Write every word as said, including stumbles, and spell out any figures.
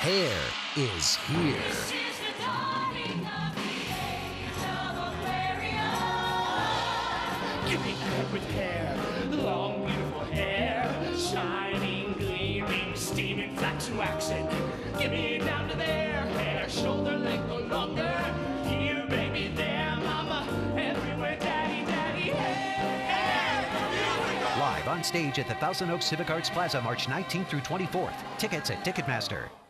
Hair is here. This is the dawning of the age of Aquarius. Give me head with hair, long beautiful hair, shining, gleaming, steaming, flaxen, waxen. Give me down to there, hair, shoulder length or longer. Here, baby, there, mama, everywhere, daddy, daddy, hair. Live on stage at the Thousand Oaks Civic Arts Plaza, March nineteenth through twenty-fourth. Tickets at Ticketmaster.